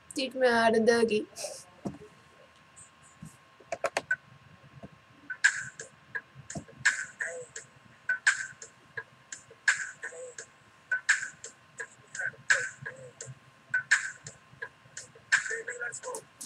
Teach me how to Dougie. Baby, let's go.